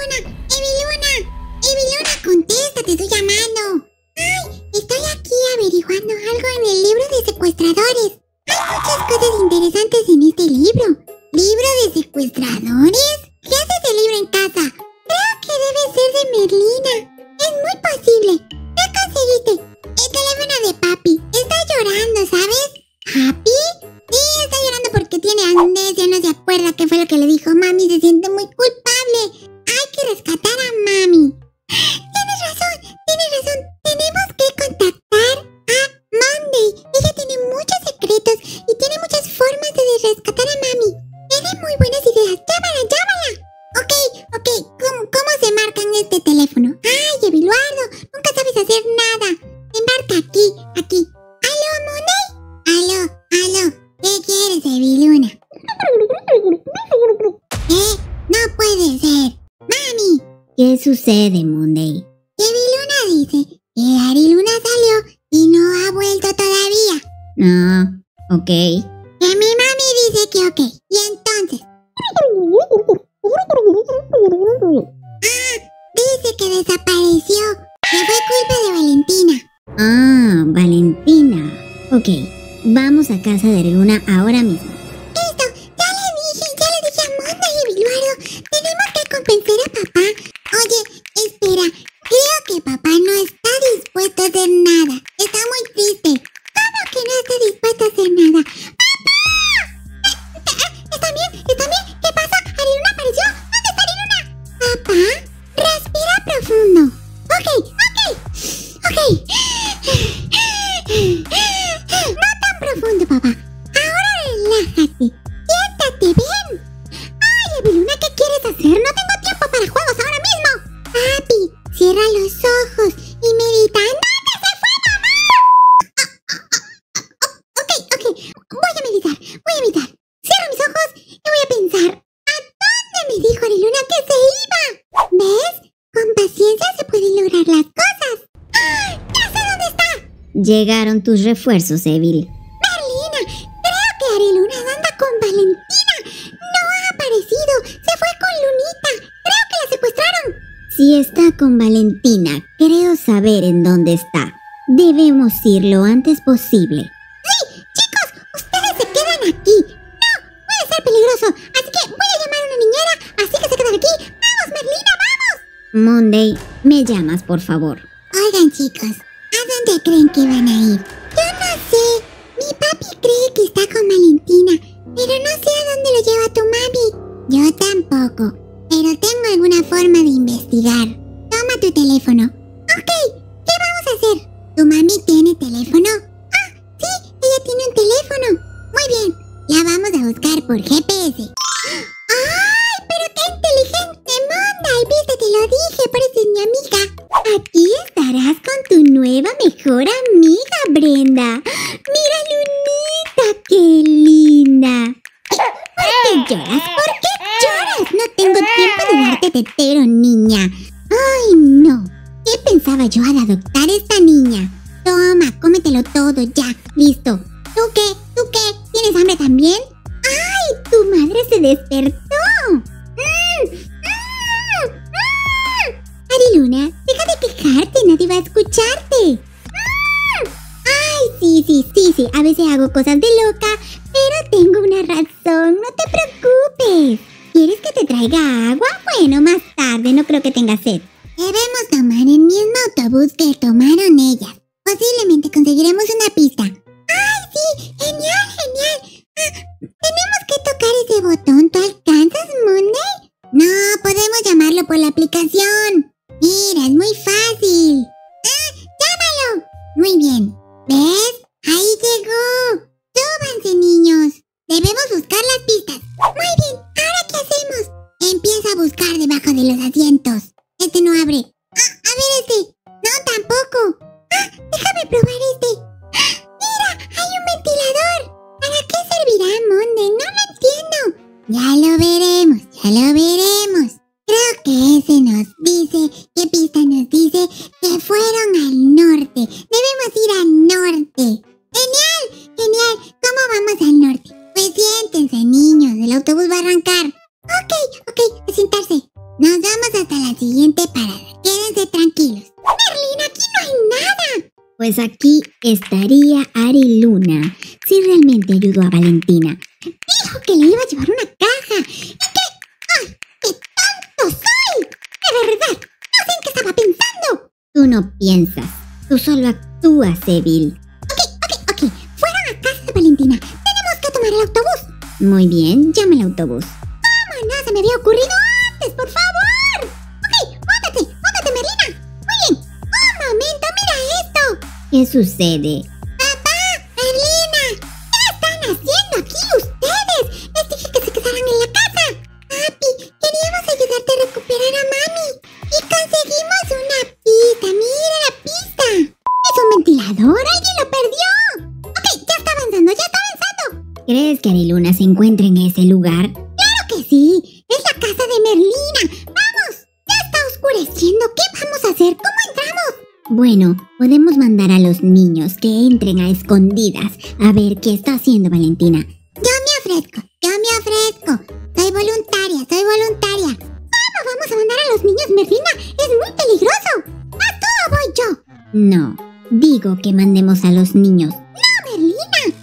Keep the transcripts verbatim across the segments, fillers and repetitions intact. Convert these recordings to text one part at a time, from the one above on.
Eviluna, Eviluna, Eviluna, contesta, te estoy llamando. Ay, estoy aquí averiguando algo en el libro de secuestradores. Hay muchas cosas interesantes en este libro. ¿Libro de secuestradores? ¿Qué hace ese libro en casa? Creo que debe ser de Merlina. Es muy posible. ¿Qué conseguiste? El teléfono de papi. Está llorando, ¿sabes? ¿Happy? Sí, está llorando porque tiene amnesia, no se acuerda qué fue lo que le dijo mami. Se siente muy culpable. Hay que rescatar a mami. Tienes razón, tienes razón. Tenemos que contactar a Monday. Ella tiene muchos secretos y tiene muchas formas de rescatar a mami. Tiene muy buenas ideas. Llámala, llámala. Ok, ok. ¿Cómo, cómo se marca en este teléfono? Ay, Eviluardo, nunca sabes hacer nada. Se marca aquí, aquí. ¿Aló, Monday? Aló, aló. ¿Qué quieres, Eviluna? ¿Eh? No puede ser. Mami. ¿Qué sucede, Monday? Eviluna dice que Ariluna salió y no ha vuelto todavía. Ah, ok. Que mi mami dice que ok. Y entonces... Ah, dice que desapareció. Que fue culpa de Valentina. Ah, Valentina. Ok, vamos a casa de Ariluna ahora mismo. Listo, ya le dije, ya le dije a Monda y Eviluardo. Tenemos que convencer a papá. Oye, espera, creo que papá no está dispuesto a hacer nada. Está muy triste. ¿Cómo que no está dispuesto a hacer nada? ¡Papá! ¿Está bien? ¿Está bien? ¿Qué pasa? ¿Ariluna apareció? ¿Dónde está Ariluna? ¿Papá? Respira profundo. Ok, ok, ok. No tan profundo, papá. Ahora relájate. Siéntate bien. Ay, Eviluna, ¿qué quieres hacer? No tengo tiempo para juegos ahora mismo. Papi, cierra los ojos y medita. ¿Dónde se fue, mamá? Ok, ok. Voy a meditar, voy a meditar. Cierro mis ojos y voy a pensar. ¿A dónde me dijo Ariluna que se iba? ¿Ves? Con paciencia se pueden lograr las cosas. ¡Ah! ¡Ya sé dónde está! Llegaron tus refuerzos, Evil. Merlina, creo que Ariluna anda con Valentina. No ha aparecido. Se fue con Lunita. Creo que la secuestraron. Si está con Valentina, creo saber en dónde está. Debemos ir lo antes posible. Sí, chicos, ustedes se quedan aquí. No, puede ser peligroso. Así que voy a llamar a una niñera. Así que se quedan aquí. ¡Vamos, Merlina, vamos! Monday, me llamas, por favor. Oigan, chicos, ¿a dónde creen que van a ir? Yo no sé. Mi papi cree que está con Valentina, pero no sé a dónde lo lleva tu mami. Yo tampoco, pero tengo alguna forma de investigar. Toma tu teléfono. Ok, ¿qué vamos a hacer? ¿Tu mami tiene teléfono? Ah, sí, ella tiene un teléfono. Muy bien, la vamos a buscar por G P S. ¡Ay, pero qué inteligente, Monday! Viste, te lo dije, pareces mi amiga. Aquí estarás con tu nueva mejor amiga, Brenda. Mira, Lunita, qué linda. ¿Por qué lloras? ¿Por qué lloras? No tengo tiempo de darte tetero, niña. Ay, no. ¿Qué pensaba yo al adoptar esta niña? Toma, cómetelo todo ya. Listo. ¿Tú qué? ¿Tú qué? ¿Tienes hambre también? ¡Ay, tu madre se despertó! ¡Mmm! ¡Mmm! ¡Mmm! Ariluna, deja de quejarte, nadie va a escucharte. ¡Mmm! ¡Ay, sí, sí, sí, sí! A veces hago cosas de loca, pero tengo una razón, no te preocupes. ¿Quieres que te traiga agua? Bueno, más tarde, no creo que tengas sed. Debemos tomar el mismo autobús que tomaron ellas. Posiblemente conseguiremos una pista. ¡Ay, sí! ¡Genial, genial! Ah, tenemos que tocar ese botón. ¿Tú alcanzas, Monday? No, podemos llamarlo por la aplicación. Mira, es muy fácil. ¡Ah, llámalo! Muy bien. ¿Ves? ¡Ahí llegó! ¡Súbanse, niños! Debemos buscar las pistas. Muy bien, ¿ahora qué hacemos? Empieza a buscar debajo de los asientos. Este no abre. Ah, a ver este. No, tampoco. Ah, déjame probar este. ¡Ah! ¡Mira! ¡Hay un ventilador! ¿Para qué servirá, Monday? No lo entiendo. Ya lo veremos, ya lo veremos. Creo que ese nos dice, ¿qué pista nos dice? Que fueron al norte. Debemos ir al norte. ¡Genial! ¡Genial! ¿Cómo vamos al norte? Pues siéntense, niños. El autobús va a arrancar. Ok, ok, a sentarse. Nos vamos hasta la Pues aquí estaría Ariluna, si realmente ayudó a Valentina. Dijo que le iba a llevar una caja. ¿Y qué? ¡Ay, qué tonto soy! De verdad, no sé en qué estaba pensando. Tú no piensas, tú solo actúas, Evil. Ok, ok, ok. Fueron a casa de Valentina. Tenemos que tomar el autobús. Muy bien, llame al autobús. ¿Cómo no se me había ocurrido antes, por favor? Ok, móntate, móntate, Merlina. Muy bien. Un momento, mira esto. ¿Qué sucede? Papá, Merlina, ¿qué están haciendo aquí ustedes? Les dije que se quedaran en la casa. Papi, queríamos ayudarte a recuperar a mami. Y conseguimos una pista. Mira la pista. ¿Es un ventilador? ¿Alguien lo perdió? Ok, ya está avanzando, ya está avanzando. ¿Crees que Ariluna se encuentra en ese lugar? ¡Claro que sí! ¡Es la casa de Merlina! ¡Vamos! ¡Ya está oscureciendo! ¿Qué vamos a hacer? ¿Cómo entramos? Bueno, podemos mandar a los niños que entren a escondidas a ver qué está haciendo Valentina. Yo me ofrezco, yo me ofrezco. Soy voluntaria, soy voluntaria. ¿Cómo vamos a mandar a los niños, Merlina? ¡Es muy peligroso! ¡A todo voy yo! No, digo que mandemos a los niños. ¡No, Merlina!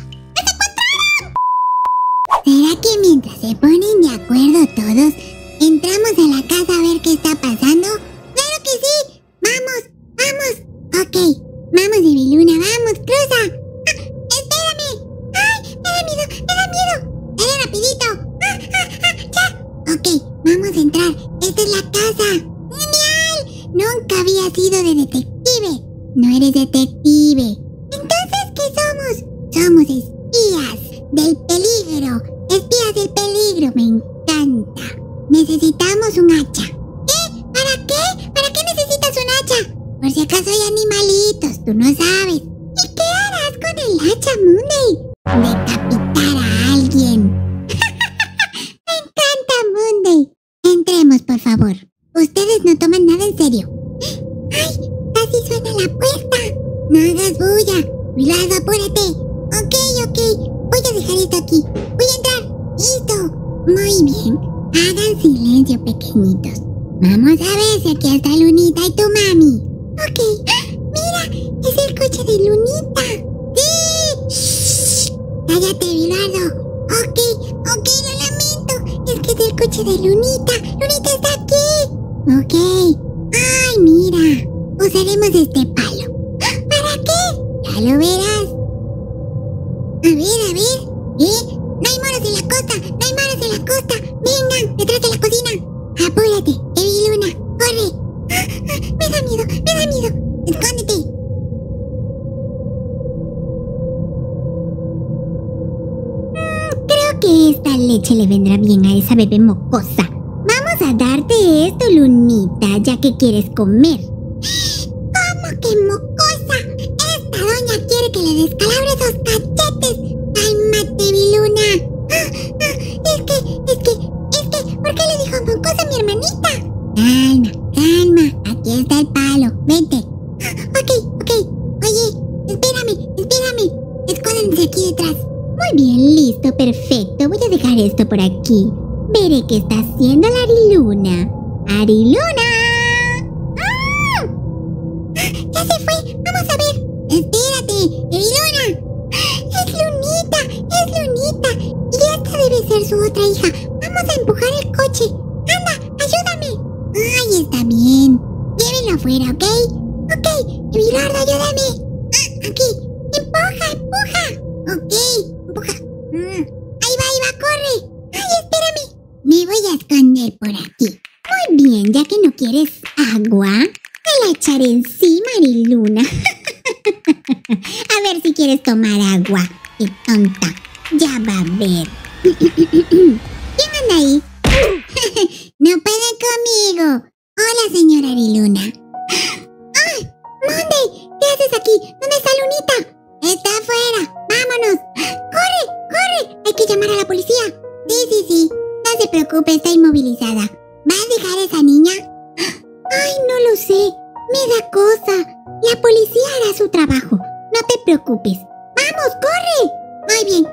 ¿Será que mientras se ponen de acuerdo todos, entramos a la casa a ver qué está pasando? ¡Claro que sí! ¡Vamos! ¡Vamos! Ok, vamos, Eviluna, vamos, cruza. ¡Ah, espérame! ¡Ay, me da miedo, me da miedo! ¡Dale rapidito! ¡Ah, ah, ah, ya! Ok, vamos a entrar. ¡Esta es la casa! ¡Genial! Nunca había sido de detective. No eres detective. Entonces, ¿qué somos? Somos espías del peligro. Espías del peligro, me encanta. Necesitamos un hacha. ¿Qué? ¿Para qué? ¿Para qué necesitas un hacha? Por si acaso hay animalitos, tú no sabes. ¿Y qué harás con el hacha, Monday? Decapitar a alguien. Me encanta, Monday. Entremos, por favor. Ustedes no toman nada en serio. ¡Ay! Casi suena la puerta. No hagas bulla. Cuidado, apúrate. Ok, ok. Voy a dejar esto aquí. Voy a entrar. ¡Listo! Muy bien. Hagan silencio, pequeñitos. Vamos a ver si aquí está Lunita y tu mami. Ok. ¡Ah! ¡Mira! Es el coche de Lunita. ¡Sí! ¡Shh! ¡Cállate, Bilardo! Ok, ok, lo lamento. Es que es el coche de Lunita. ¡Lunita está aquí! Ok. ¡Ay, mira! Usaremos este palo. ¡Ah! ¿Para qué? Ya lo verás. A ver, a ver. ¿Eh? ¡No hay moros en la costa! ¡No hay moros en la costa! ¡Vengan! ¡Detrás de la cocina! ¡Apúrate! ¡Eviluna! ¡Corre! ¡Ah, ah! ¡Me da miedo! ¡Me da miedo! ¡Escóndete! Mm, creo que esta leche le vendrá bien a esa bebé mocosa. Vamos a darte esto, Lunita, ya que quieres comer. ¿Cómo que mocosa? Esta doña quiere que le descalabre esos cachetes. ¡Cálmate, Viluna! Ah, ah, es que, es que, es que, ¿por qué le dijo mocosa a mi hermanita? Calma, calma, aquí está el palo, vente. Ah, ok, ok, oye, espérame, espérame, escóndanse aquí detrás. Muy bien, listo, perfecto. Voy a dejar esto por aquí. Veré qué está haciendo la Ariluna. ¡Ariluna! ¡Ah! ¡Ya se fue! ¡Vamos a ver! ¡Espérate! ¡Eviluna! ¡Es Lunita! ¡Es Lunita! Y esta debe ser su otra hija. ¡Vamos a empujar el coche! ¡Anda! ¡Ayúdame! ¡Ay, está bien! Llévenlo afuera, ¿ok? ¡Ok! ¡Evilardo, ayúdame! ¡Ah, aquí! ¡Empuja, empuja! ¡Ok! ¡Empuja! Mm. ¡Ahí va, ahí va! ¡Corre! ¡Ay, espérame! Me voy a esconder por aquí. Muy bien, ya que no quieres agua, te la echaré encima, Ariluna. A ver si quieres tomar agua. ¡Qué tonta! Ya va a ver. ¿Quién anda ahí? No pueden conmigo. Hola, señora Ariluna. ¡Ay! ¡Monday! ¿Qué haces aquí? ¿Dónde está Lunita? Está afuera. ¡Vámonos! ¡Corre! ¡Corre! Hay que llamar a la policía. Sí, sí, sí. No se preocupe, está inmovilizada. ¿Va a dejar a esa niña? Ay, no lo sé. Me da cosa. La policía hará su trabajo. No te preocupes. ¡Vamos, corre! Muy bien.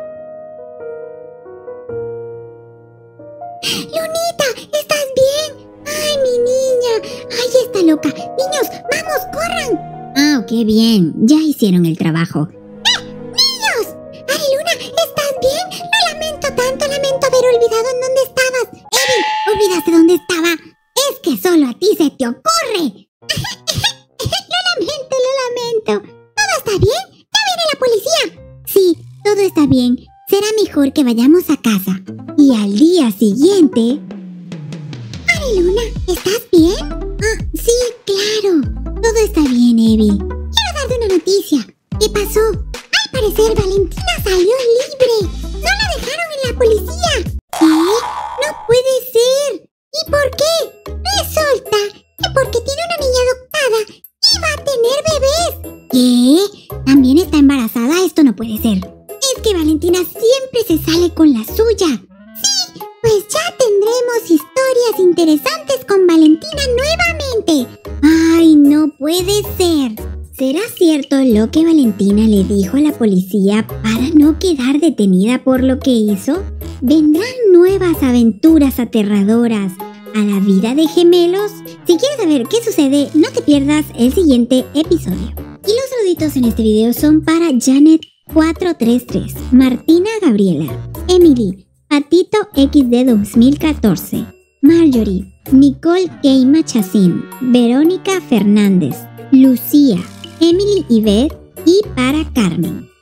Lunita, ¿estás bien? ¡Ay, mi niña! ¡Ay, está loca! ¡Niños, vamos, corran! Ah, qué bien, ya hicieron el trabajo. ¡Eh! ¡Niños! Ariluna, ¿estás bien? Lo lamento tanto, lamento haber olvidado en dónde estabas. Evi, ¿olvidaste dónde estaba? Es que solo a ti se te ocurre. Lo lamento, lo lamento. ¿Todo está bien? ¿Ya viene la policía? Sí, todo está bien. Será mejor que vayamos a casa. Y al día siguiente... Ariluna, ¿estás bien? Ah, sí, claro. Todo está bien, Evi. Quiero darte una noticia. ¿Qué pasó? Al parecer, Valentina salió libre. No la dejaron en la policía. ¿Qué? No puede ser. ¿Y por qué? Resulta que porque tiene una niña adoptada y va a tener bebés. ¿Qué? ¿También está embarazada? Esto no puede ser. Es que Valentina siempre se sale con la suya. Sí, pues ya tendremos historias interesantes con Valentina nuevamente. ¡Ay, no puede ser! ¿Será cierto lo que Valentina le dijo a la policía para no quedar detenida por lo que hizo? ¿Vendrán nuevas aventuras aterradoras a la vida de gemelos? Si quieres saber qué sucede, no te pierdas el siguiente episodio. Y los saluditos en este video son para Janet cuatro tres tres, Martina Gabriela, Emily, Patito equis de dos mil catorce, Marjorie, Nicole Keima Chacín, Verónica Fernández, Lucía, Emily Yvette y para Carmen.